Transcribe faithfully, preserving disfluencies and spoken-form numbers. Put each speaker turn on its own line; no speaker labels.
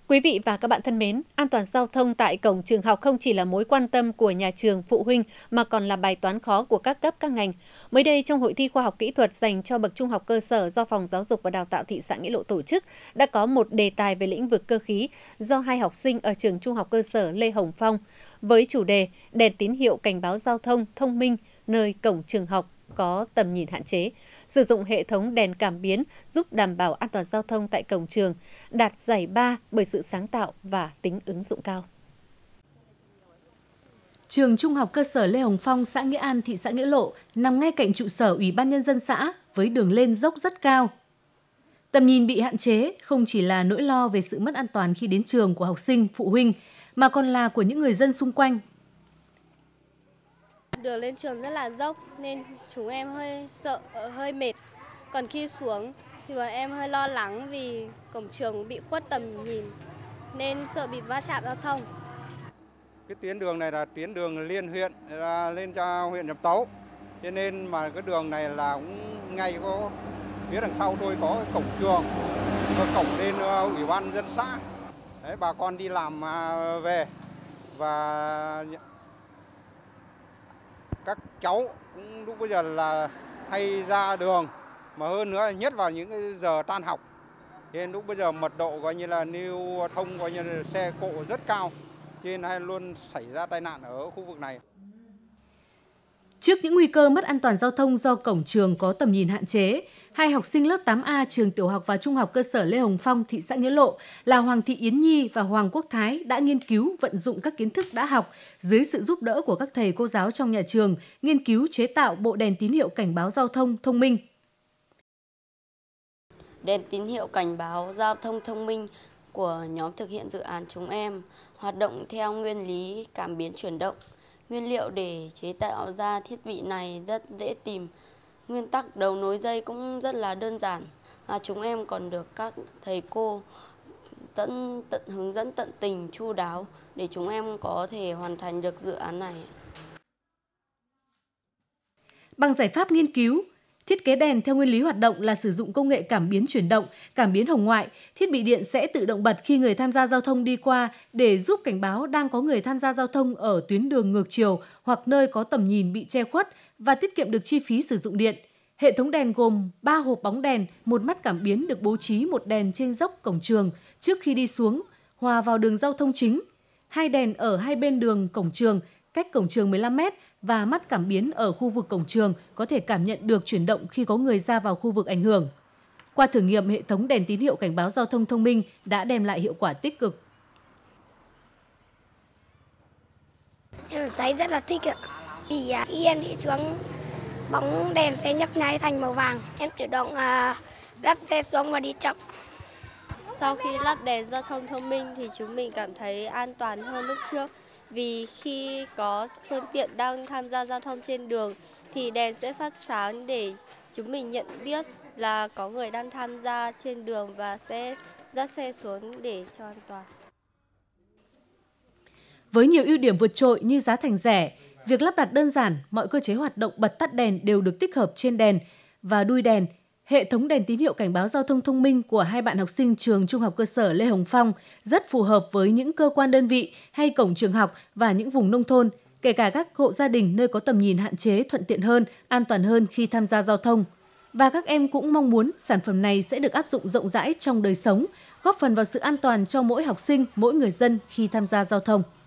Quý vị và các bạn thân mến, an toàn giao thông tại cổng trường học không chỉ là mối quan tâm của nhà trường, phụ huynh mà còn là bài toán khó của các cấp các ngành. Mới đây, trong hội thi khoa học kỹ thuật dành cho bậc trung học cơ sở do Phòng Giáo dục và Đào tạo thị xã Nghĩa Lộ tổ chức, đã có một đề tài về lĩnh vực cơ khí do hai học sinh ở trường trung học cơ sở Lê Hồng Phong với chủ đề đèn tín hiệu cảnh báo giao thông thông minh nơi cổng trường học có tầm nhìn hạn chế, sử dụng hệ thống đèn cảm biến giúp đảm bảo an toàn giao thông tại cổng trường, đạt giải ba bởi sự sáng tạo và tính ứng dụng cao.
Trường Trung học cơ sở Lê Hồng Phong, xã Nghĩa An, thị xã Nghĩa Lộ nằm ngay cạnh trụ sở Ủy ban Nhân dân xã với đường lên dốc rất cao. Tầm nhìn bị hạn chế không chỉ là nỗi lo về sự mất an toàn khi đến trường của học sinh, phụ huynh, mà còn là của những người dân xung quanh.
Đường lên trường rất là dốc nên chúng em hơi sợ, hơi mệt. Còn khi xuống thì bọn em hơi lo lắng vì cổng trường bị khuất tầm nhìn nên sợ bị va chạm giao thông.
Cái tuyến đường này là tuyến đường liên huyện là lên cho huyện Trạm Tấu. Cho nên mà cái đường này là cũng ngay có phía đằng sau tôi có cái cổng trường, có cổng lên Ủy ban dân xã. Đấy, bà con đi làm về và các cháu cũng lúc bây giờ là hay ra đường, mà hơn nữa nhất vào những cái giờ tan học. Nên lúc bây giờ mật độ coi như là lưu thông coi như là xe cộ rất cao, cho nên hay luôn xảy ra tai nạn ở khu vực này.
Trước những nguy cơ mất an toàn giao thông do cổng trường có tầm nhìn hạn chế, hai học sinh lớp tám A trường tiểu học và trung học cơ sở Lê Hồng Phong, thị xã Nghĩa Lộ là Hoàng Thị Yến Nhi và Hoàng Quốc Thái đã nghiên cứu vận dụng các kiến thức đã học dưới sự giúp đỡ của các thầy cô giáo trong nhà trường, nghiên cứu chế tạo bộ đèn tín hiệu cảnh báo giao thông thông minh.
Đèn tín hiệu cảnh báo giao thông thông minh của nhóm thực hiện dự án chúng em hoạt động theo nguyên lý cảm biến chuyển động. Nguyên liệu để chế tạo ra thiết bị này rất dễ tìm. Nguyên tắc đấu nối dây cũng rất là đơn giản. À, chúng em còn được các thầy cô tận, tận hướng dẫn tận tình chu đáo để chúng em có thể hoàn thành được dự án này.
Bằng giải pháp nghiên cứu, thiết kế đèn theo nguyên lý hoạt động là sử dụng công nghệ cảm biến chuyển động, cảm biến hồng ngoại, thiết bị điện sẽ tự động bật khi người tham gia giao thông đi qua để giúp cảnh báo đang có người tham gia giao thông ở tuyến đường ngược chiều hoặc nơi có tầm nhìn bị che khuất và tiết kiệm được chi phí sử dụng điện. Hệ thống đèn gồm ba hộp bóng đèn, một mắt cảm biến được bố trí một đèn trên dốc cổng trường trước khi đi xuống, hòa vào đường giao thông chính, hai đèn ở hai bên đường cổng trường, cách cổng trường mười lăm mét và mắt cảm biến ở khu vực cổng trường có thể cảm nhận được chuyển động khi có người ra vào khu vực ảnh hưởng. Qua thử nghiệm, hệ thống đèn tín hiệu cảnh báo giao thông thông minh đã đem lại hiệu quả tích cực.
Em thấy rất là thích ạ. Vì khi em đi xuống, bóng đèn sẽ nhấp nháy thành màu vàng. Em chủ động dắt xe xuống và đi chậm.
Sau khi lắp đèn giao thông thông minh thì chúng mình cảm thấy an toàn hơn lúc trước. Vì khi có phương tiện đang tham gia giao thông trên đường thì đèn sẽ phát sáng để chúng mình nhận biết là có người đang tham gia trên đường và sẽ dắt xe xuống để cho an toàn.
Với nhiều ưu điểm vượt trội như giá thành rẻ, việc lắp đặt đơn giản, mọi cơ chế hoạt động bật tắt đèn đều được tích hợp trên đèn và đuôi đèn. Hệ thống đèn tín hiệu cảnh báo giao thông thông minh của hai bạn học sinh trường Trung học cơ sở Lê Hồng Phong rất phù hợp với những cơ quan đơn vị hay cổng trường học và những vùng nông thôn, kể cả các hộ gia đình nơi có tầm nhìn hạn chế, thuận tiện hơn, an toàn hơn khi tham gia giao thông. Và các em cũng mong muốn sản phẩm này sẽ được áp dụng rộng rãi trong đời sống, góp phần vào sự an toàn cho mỗi học sinh, mỗi người dân khi tham gia giao thông.